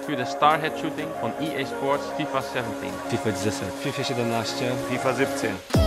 für das Starhead Shooting von EA Sports FIFA 17. FIFA 17. FIFA 17. FIFA 17.